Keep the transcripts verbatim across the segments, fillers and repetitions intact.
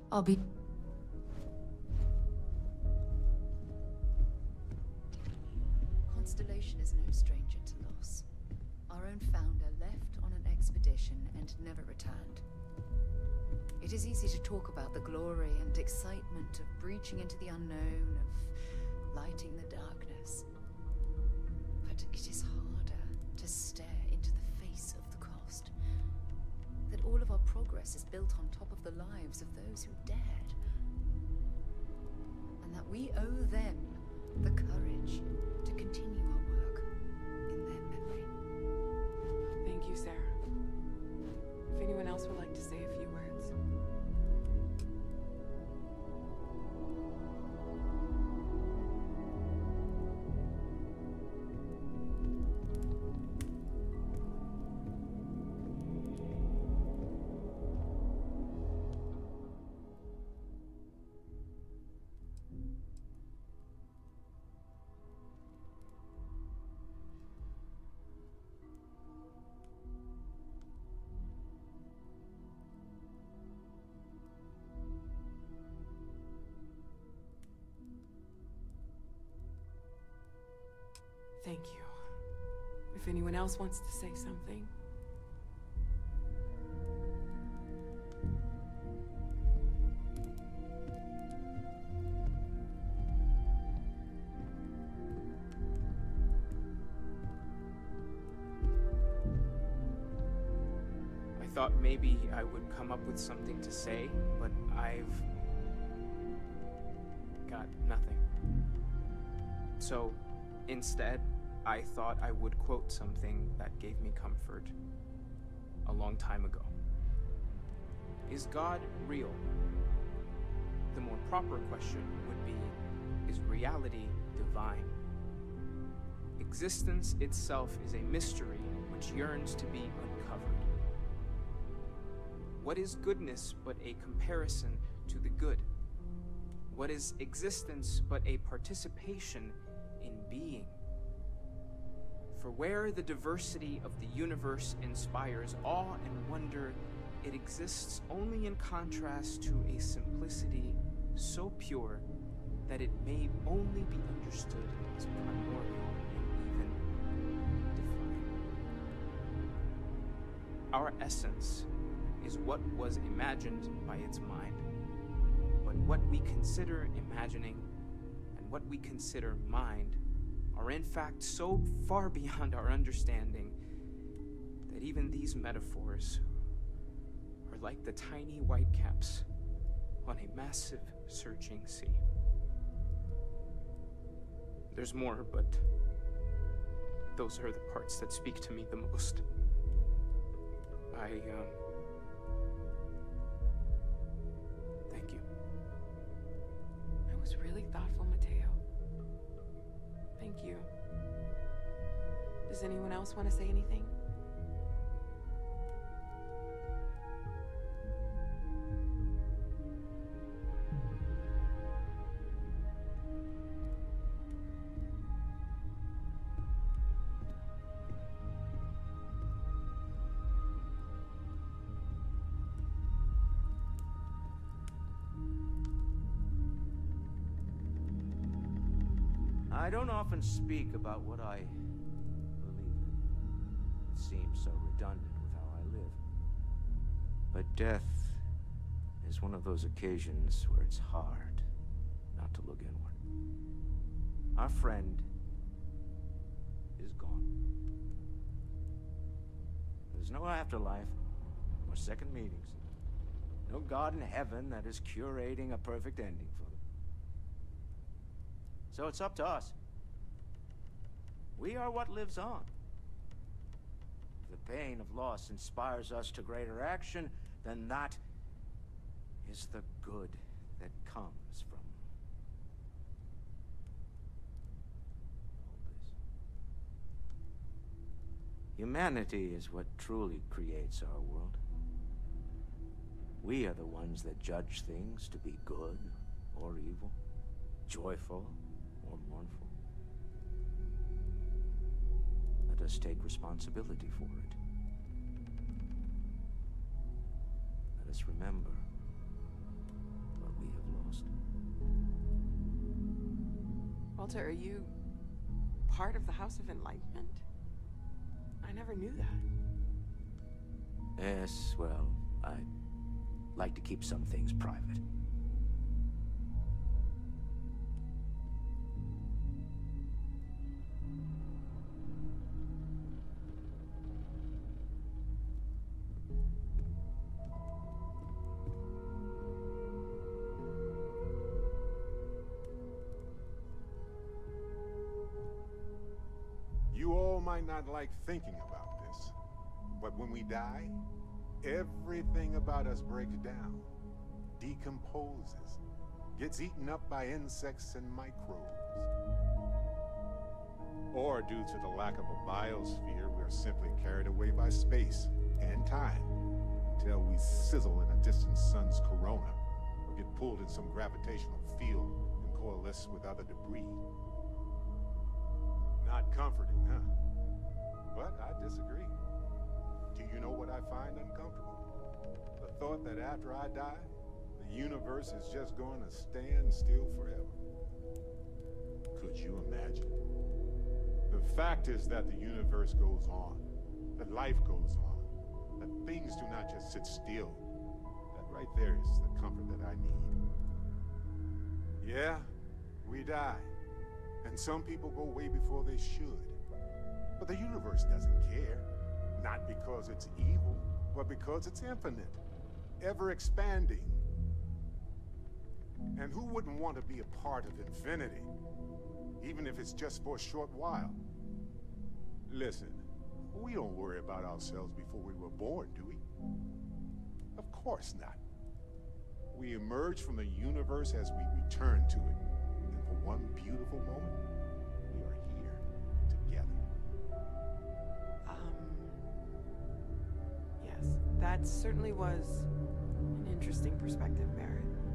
I'll be... Constellation is no stranger to loss. Our own founder left on an expedition and never returned. It is easy to talk about the glory and excitement of breaching into the unknown, of lighting the darkness. But it is harder to stare into the face of the cost. That all of our progress is built on top of the lives of those who dared. And that we owe them the courage to continue our work in their memory. Thank you, Sarah. If anyone else would like to say a few words. Thank you. If anyone else wants to say something. I thought maybe I would come up with something to say, but I've got nothing. So, instead, I thought I would quote something that gave me comfort a long time ago. Is God real? The more proper question would be, is reality divine? Existence itself is a mystery which yearns to be uncovered. What is goodness but a comparison to the good? What is existence but a participation in being? For where the diversity of the universe inspires awe and wonder, it exists only in contrast to a simplicity so pure that it may only be understood as primordial and even divine. Our essence is what was imagined by its mind, but what we consider imagining and what we consider mind are in fact so far beyond our understanding that even these metaphors are like the tiny white caps on a massive searching sea. There's more, but those are the parts that speak to me the most. I, um... thank you. That was really thoughtful, Mateo. Thank you. Does anyone else want to say anything? I don't often speak about what I believe in. It seems so redundant with how I live. But death is one of those occasions where it's hard not to look inward. Our friend is gone. There's no afterlife, or second meetings. No God in heaven that is curating a perfect ending for them. So it's up to us. We are what lives on. If the pain of loss inspires us to greater action, then that is the good that comes from all this. Humanity is what truly creates our world. We are the ones that judge things to be good or evil, joyful or mournful. Let us take responsibility for it. Let us remember Walter, are you part of the House of Enlightenment? I never knew that. Yes, well, I like to keep some things private. You all might not like thinking about this, but when we die, everything about us breaks down, decomposes, gets eaten up by insects and microbes. Or due to the lack of a biosphere, we're simply carried away by space and time until we sizzle in a distant sun's corona or get pulled in some gravitational field and coalesce with other debris. Not comforting, huh? But I disagree. Do you know what I find uncomfortable? The thought that after I die, the universe is just going to stand still forever. Could you imagine? The fact is that the universe goes on, that life goes on, that things do not just sit still. That right there is the comfort that I need. Yeah, we die. And some people go way before they should. But the universe doesn't care. Not because it's evil, but because it's infinite, ever expanding. And who wouldn't want to be a part of infinity, even if it's just for a short while? Listen, we don't worry about ourselves before we were born, do we? Of course not. We emerge from the universe as we return to it. And for one beautiful moment, we are here together. Um... Yes, that certainly was an interesting perspective, Barrett.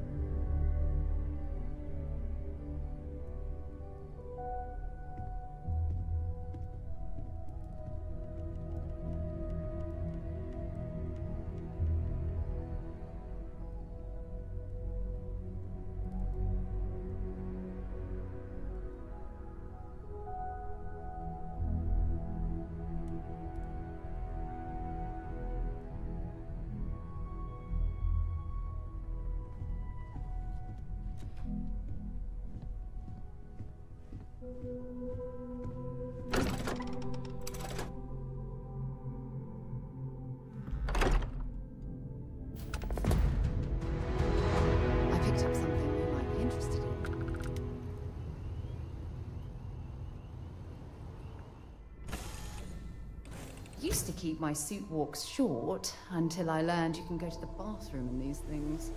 I picked up something you might be interested in. Used to keep my suit walks short until I learned you can go to the bathroom in these things.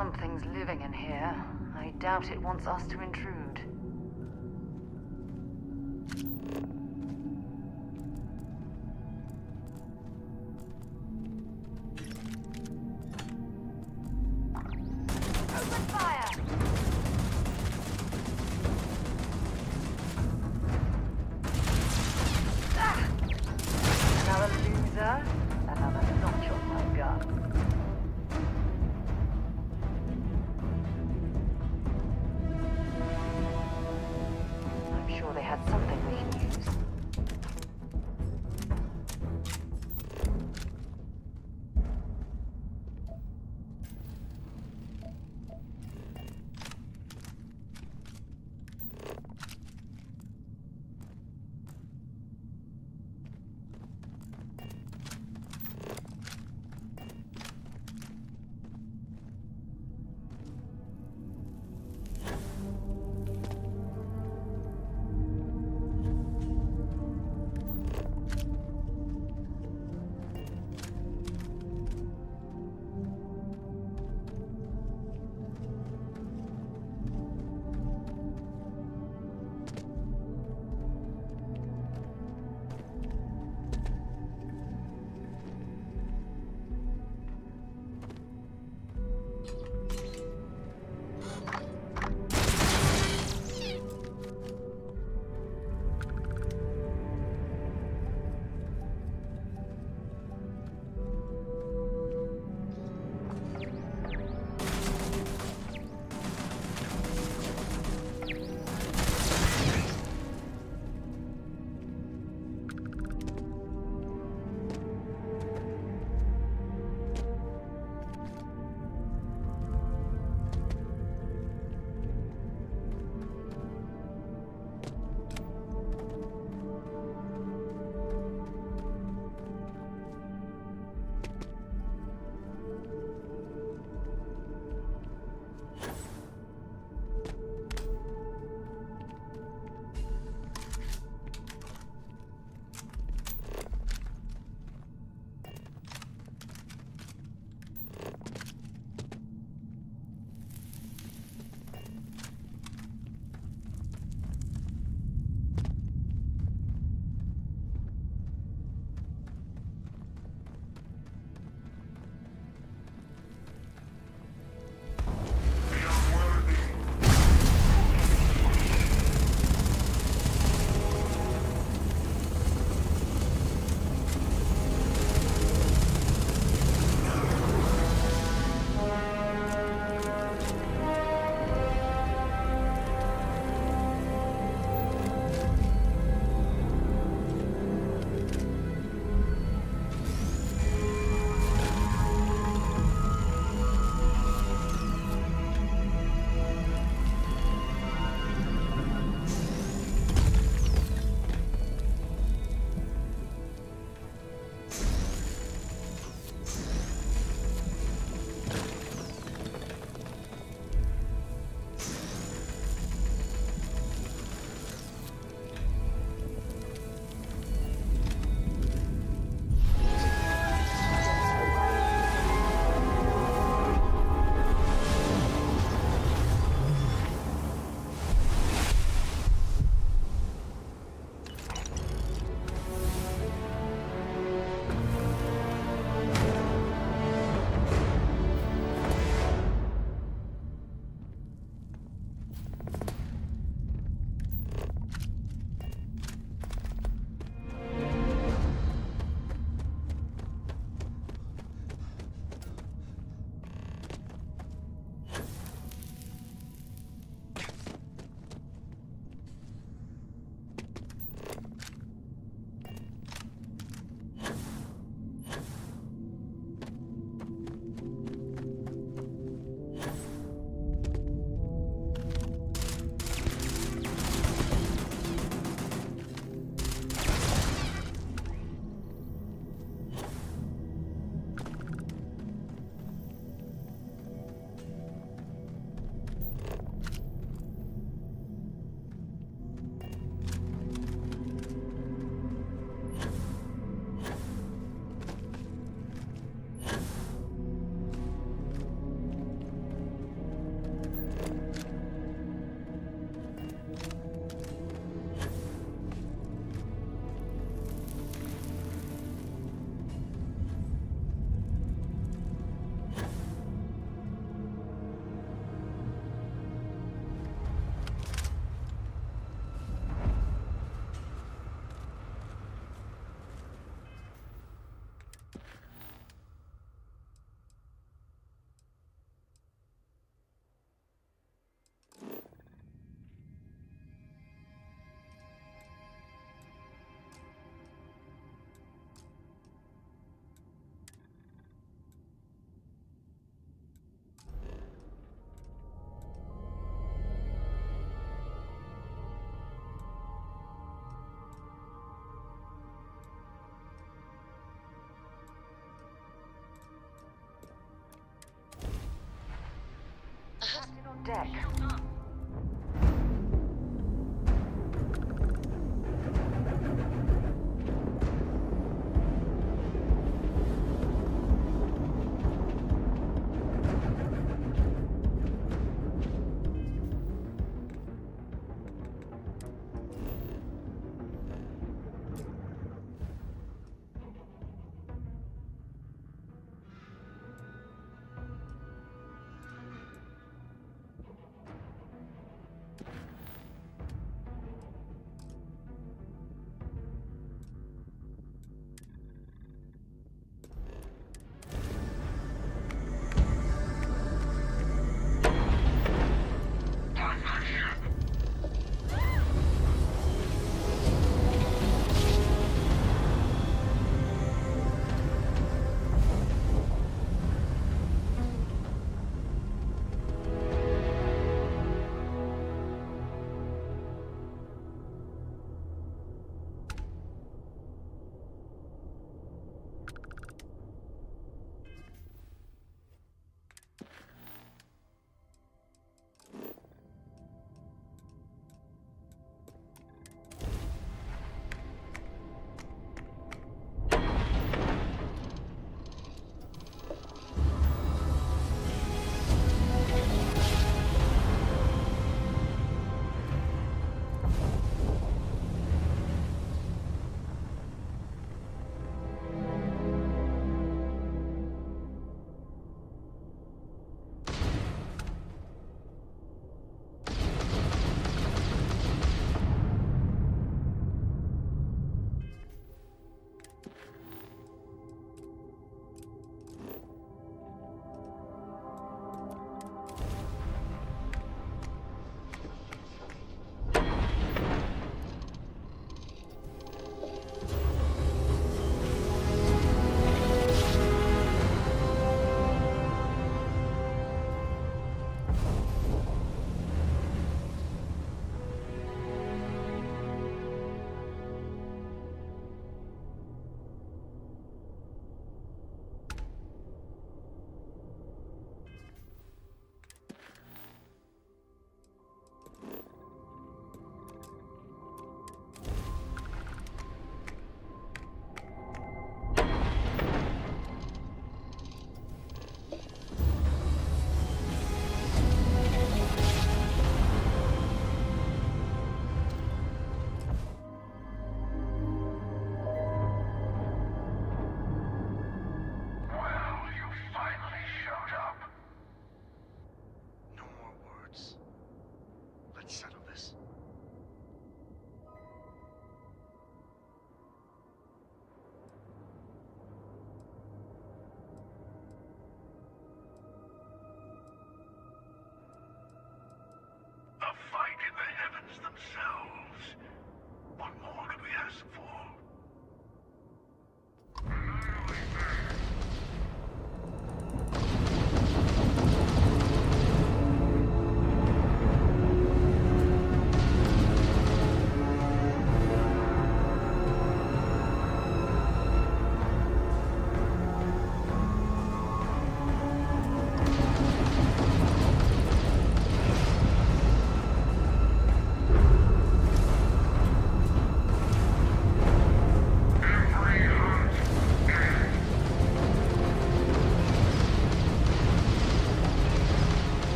something's living in here, I doubt it wants us to intrude. Open fire! Ah! Another loser, another notch on my gun. I'm sure they had something we can use. deck.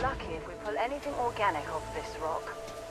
lucky if we pull anything organic off this rock.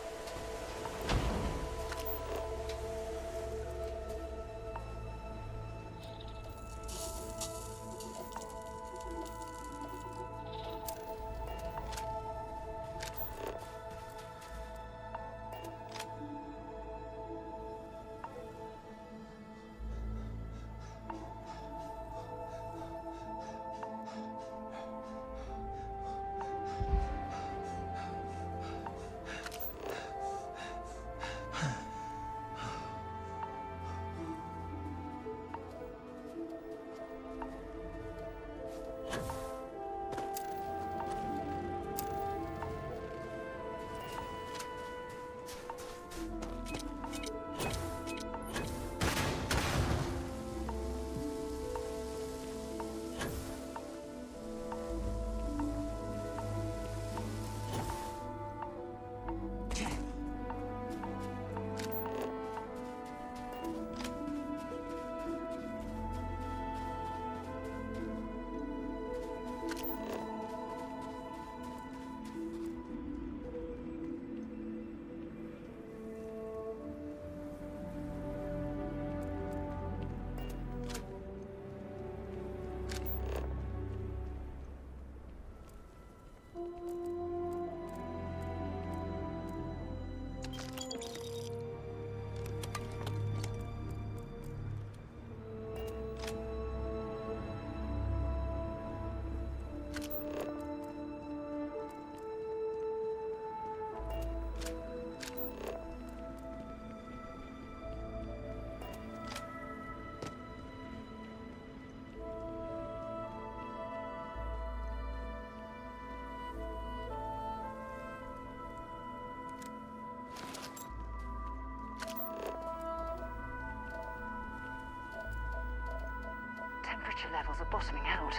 Temperature levels are bottoming out.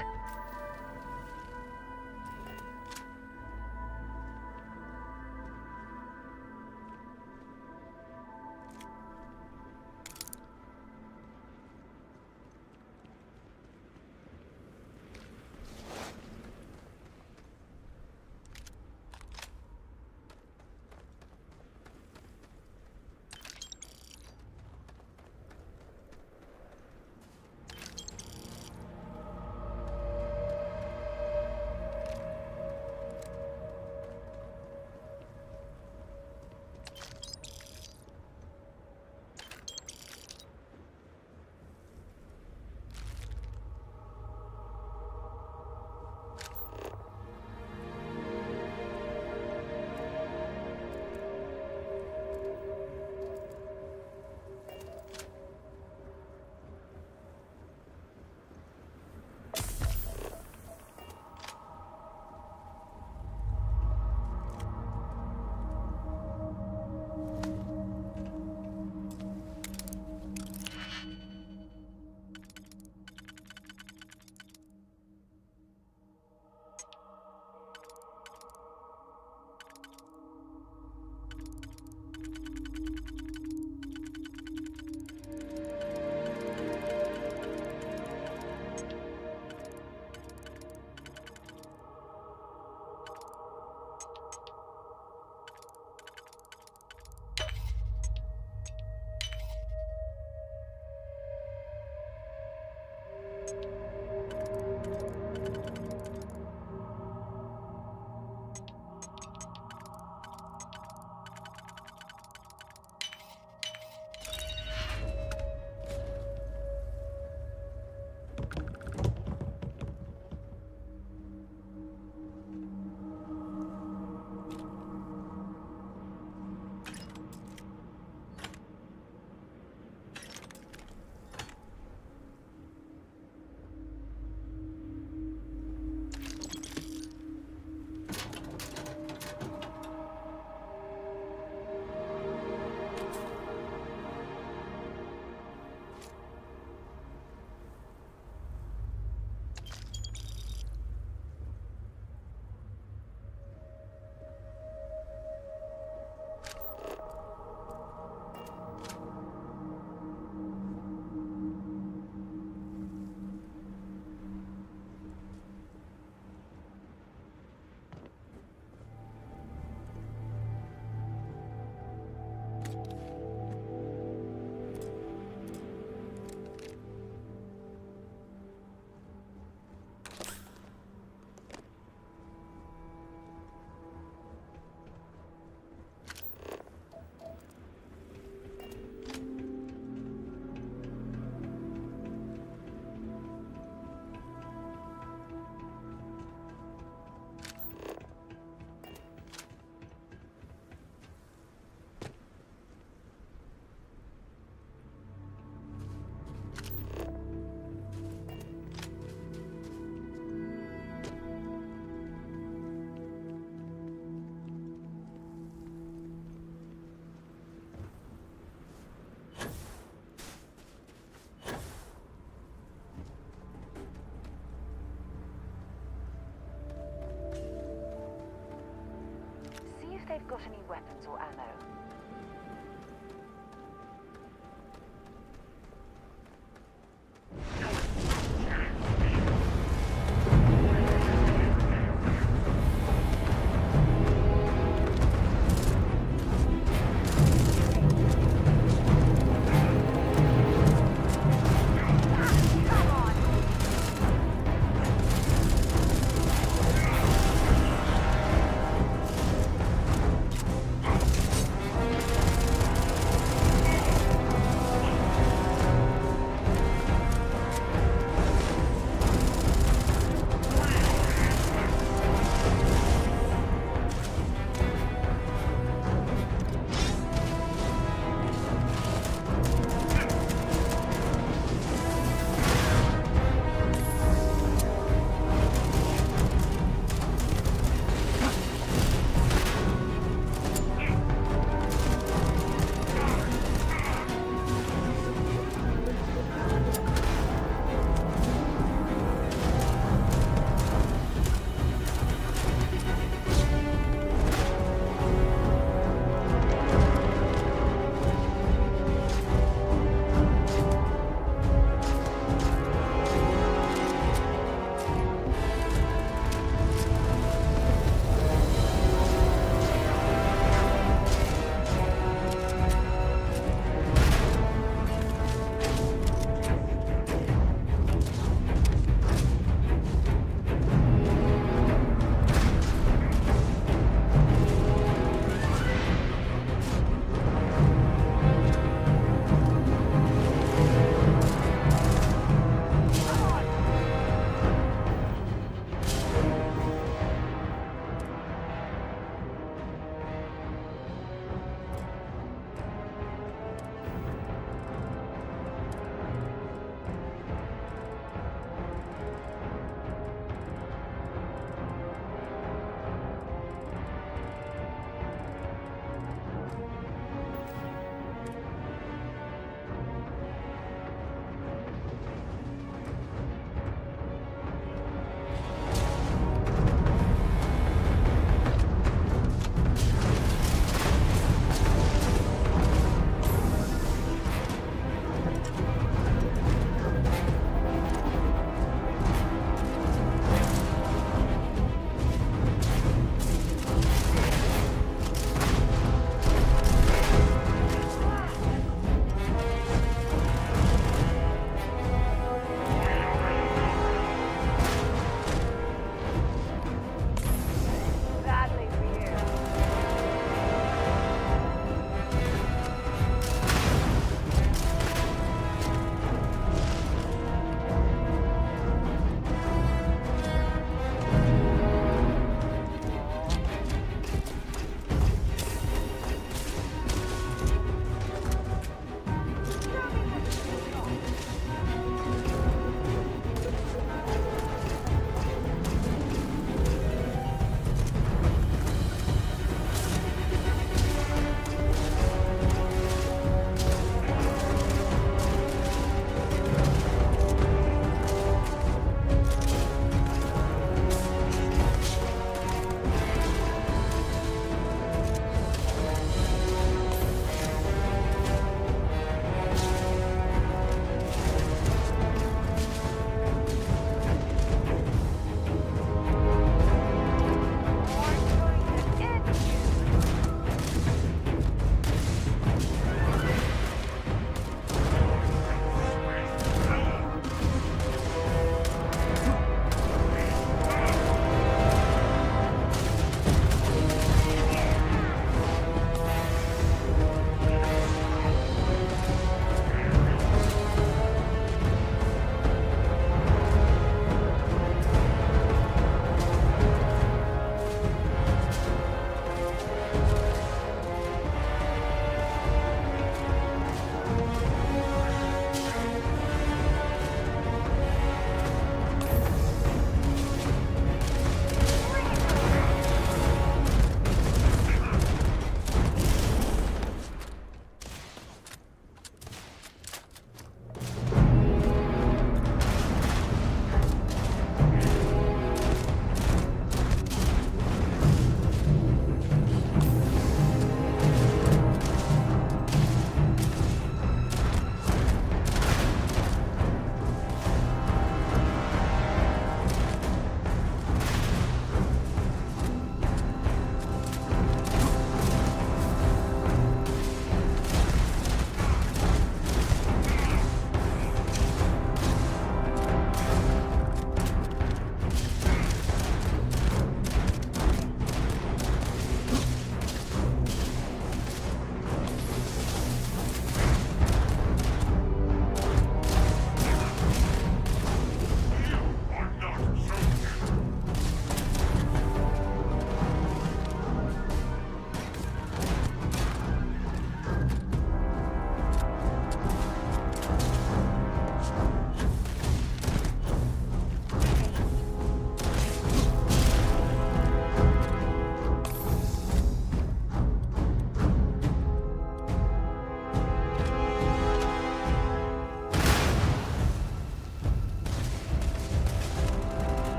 you've got any weapons or ammo.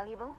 valuable?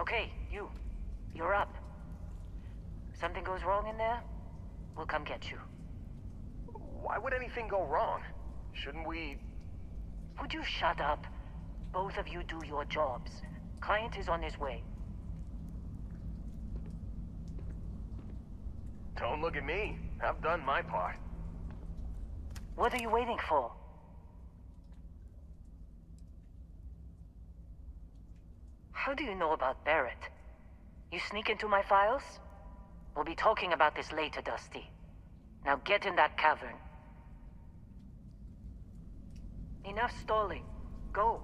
Okay, you. You're up. Something goes wrong in there, we'll come get you. Why would anything go wrong? Shouldn't we... Would you shut up? Both of you do your jobs. Client is on his way. Don't look at me. I've done my part. What are you waiting for? How do you know about Barrett? You sneak into my files? We'll be talking about this later, Dusty. Now get in that cavern. Enough stalling. Go.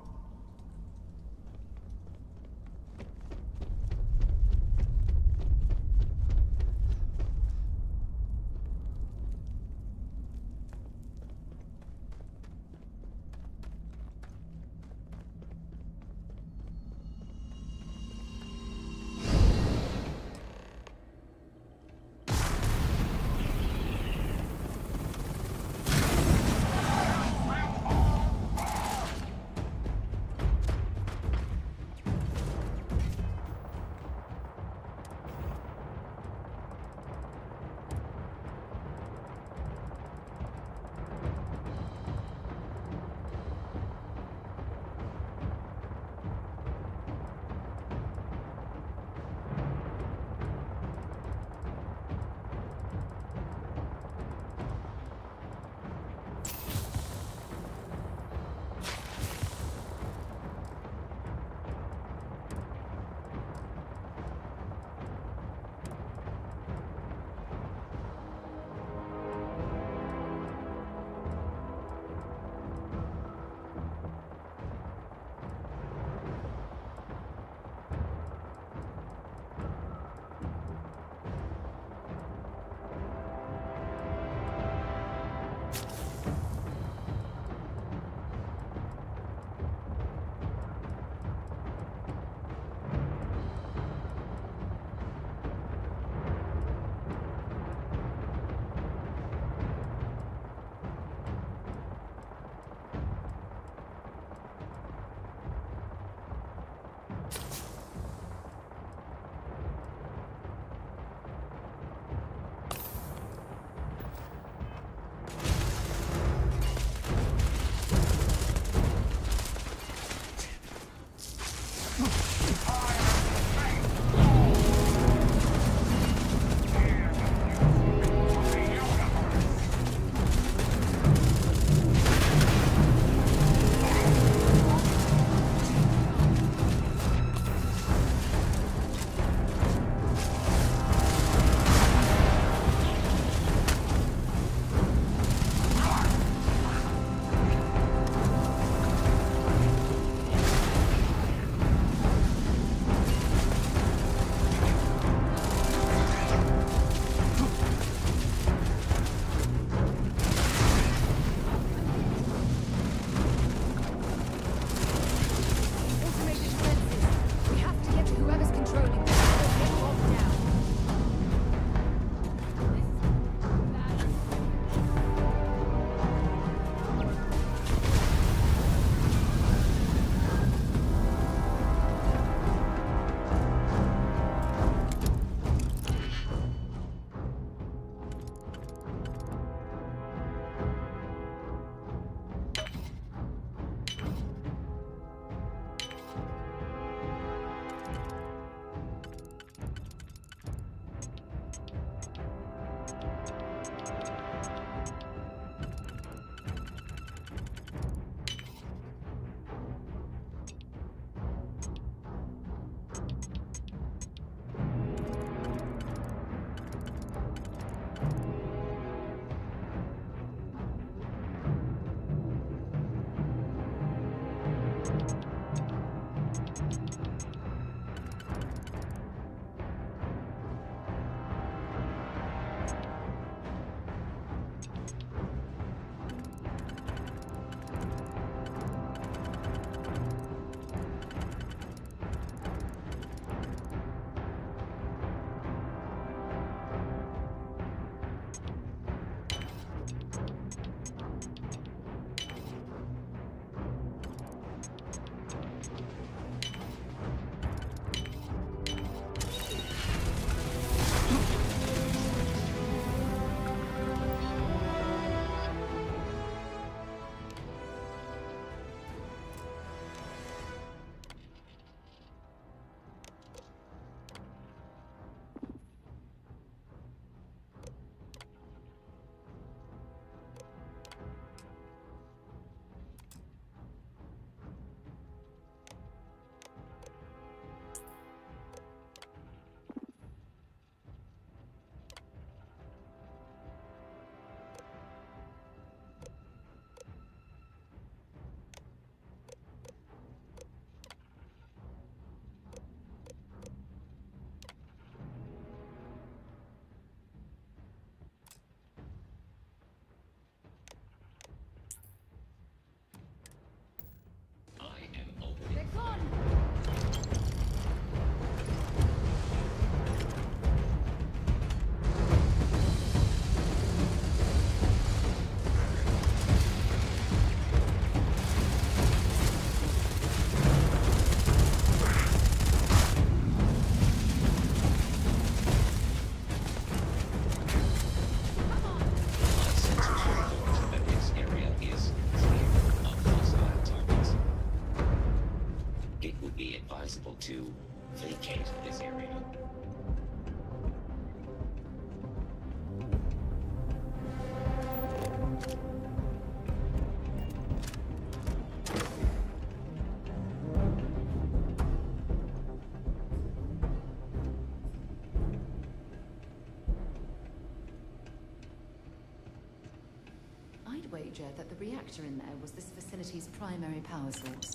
would wager that the reactor in there was this facility's primary power source.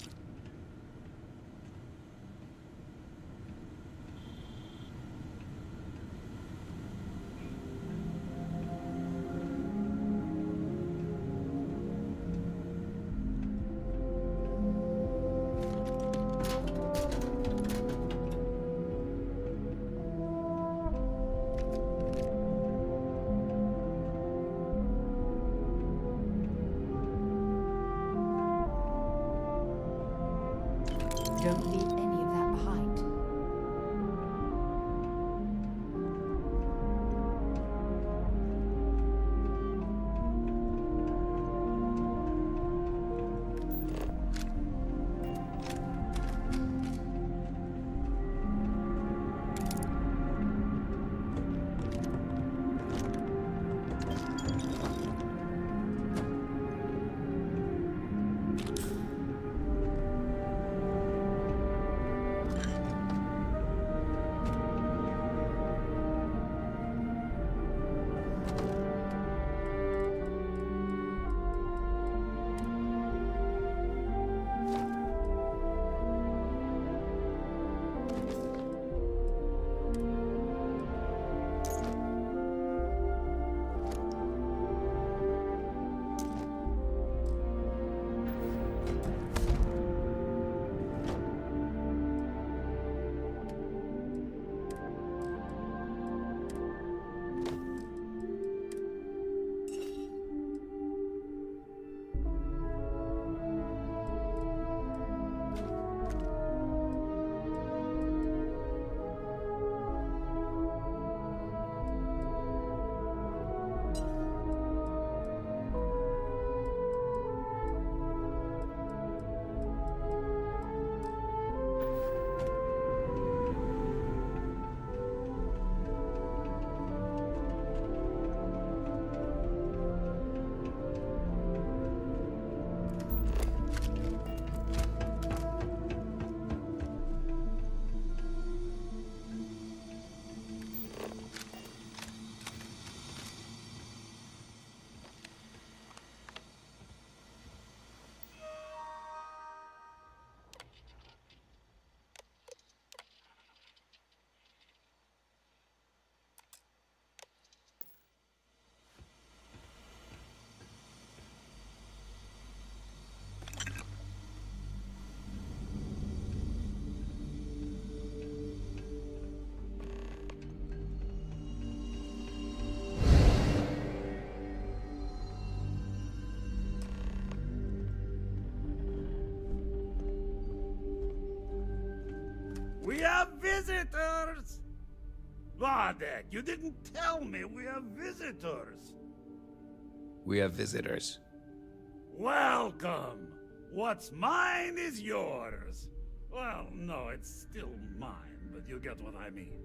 Don't leave any of that behind. We have visitors! Wadek, you didn't tell me we have visitors. We have visitors. Welcome! What's mine is yours. Well, no, it's still mine, but you get what I mean.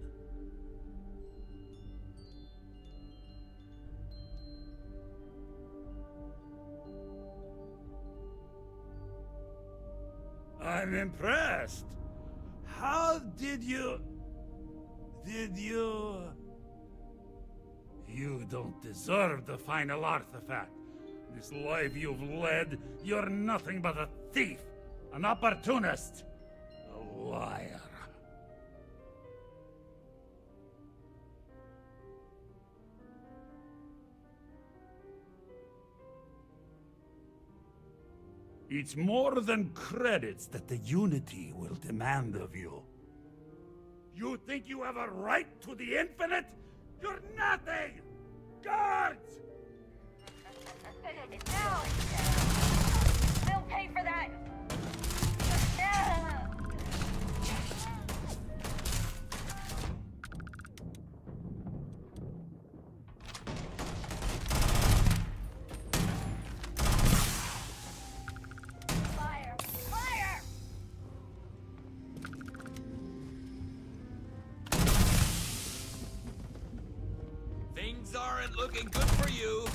I'm impressed. How did you... Did you... You don't deserve the final artifact. This life you've led, you're nothing but a thief, an opportunist, a liar. It's more than credits that the Unity will demand of you. You think you have a right to the Infinite? You're nothing! Guards! No! They'll pay for that! Fire! Fire! Things aren't looking good for you.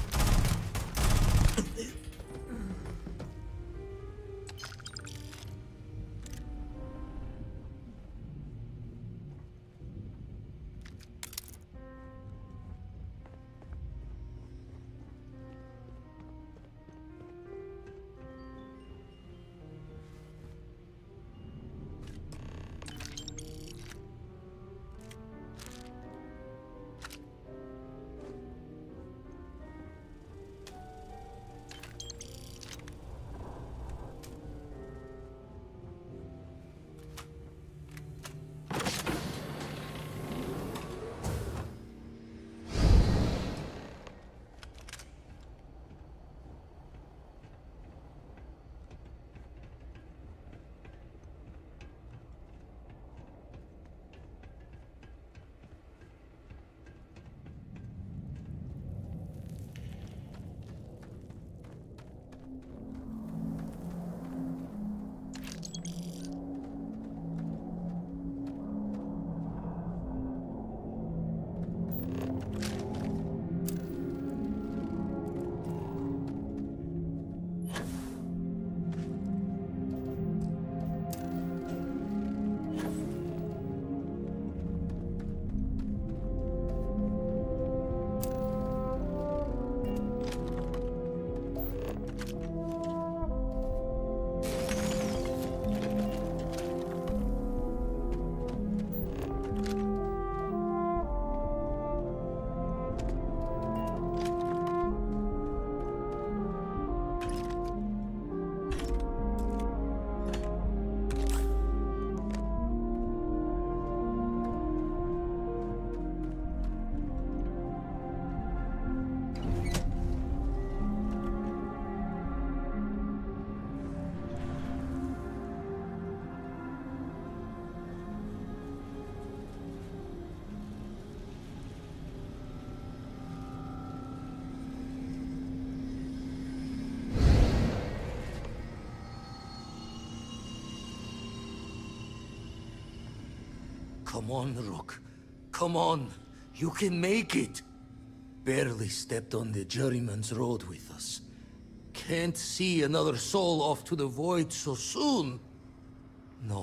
Come on, Rook. Come on. You can make it. Barely stepped on the juryman's road with us. Can't see another soul off to the void so soon. No.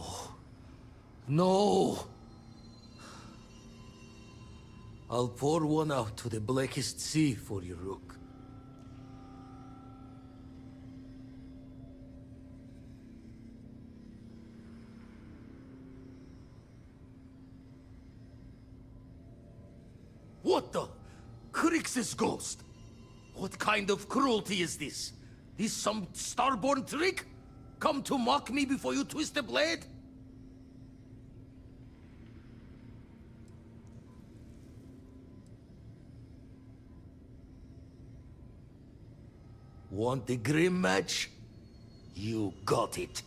No! I'll pour one out to the blackest sea for you, Rook. What the? Crix's ghost? What kind of cruelty is this? This some starborn trick? Come to mock me before you twist the blade? Want the grim match? You got it.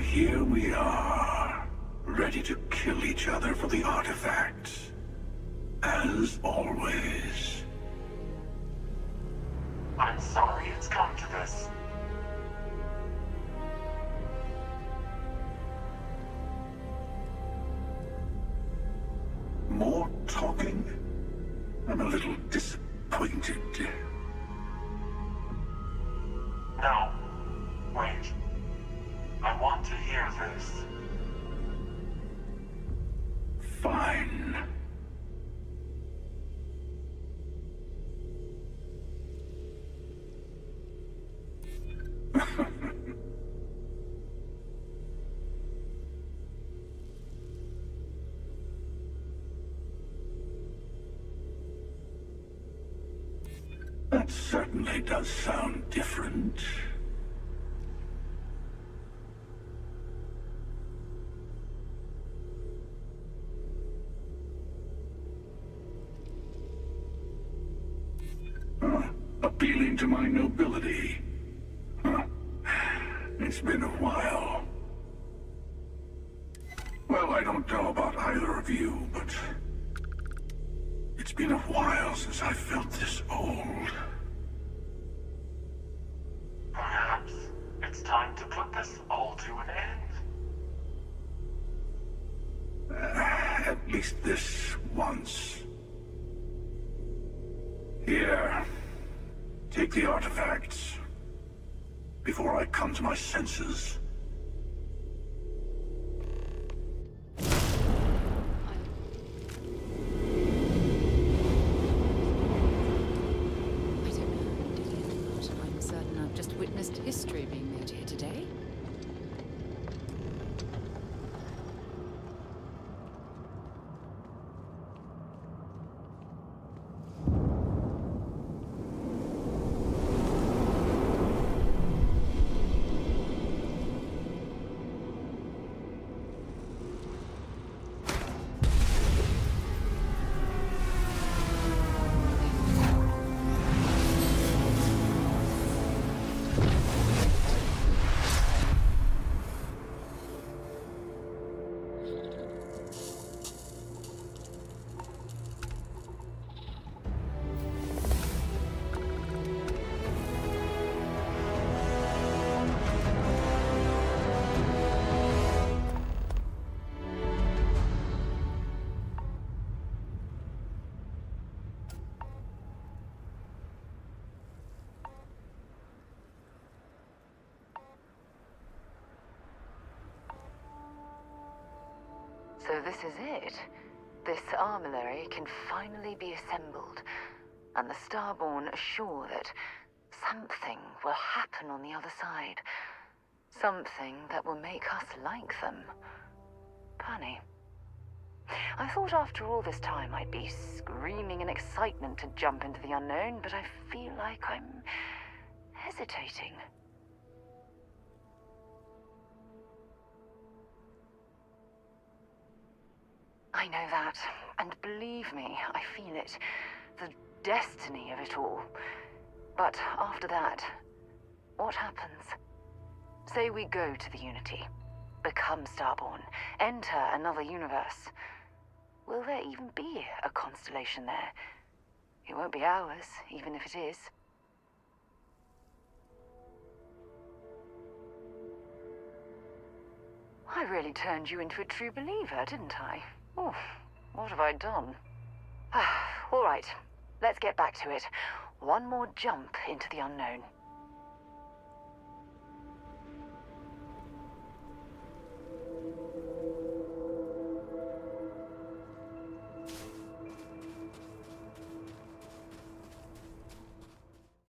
here we are, ready to kill each other for the artifacts. As always. I'm sorry it's come to this. More talking? I'm a little disappointed. No. Wait. I want to hear this. Fine. That certainly does sound different. Uh, appealing to my nobility. Huh. It's been a while. Well, I don't know about either of you, but it's been a while since I felt this old. Perhaps it's time to put this all to an end. Uh, at least this once. Here. Take the artifacts. Before I come to my senses. History being made here today. So this is it. This armillary can finally be assembled, and the Starborn are sure that something will happen on the other side. Something that will make us like them. Funny. I thought after all this time I'd be screaming in excitement to jump into the unknown, but I feel like I'm hesitating. I know that, and believe me, I feel it. The destiny of it all. But after that, what happens? Say we go to the Unity, become Starborn, enter another universe. Will there even be a constellation there? It won't be ours, even if it is. I really turned you into a true believer, didn't I? Oh, what have I done? All right, let's get back to it. One more jump into the unknown.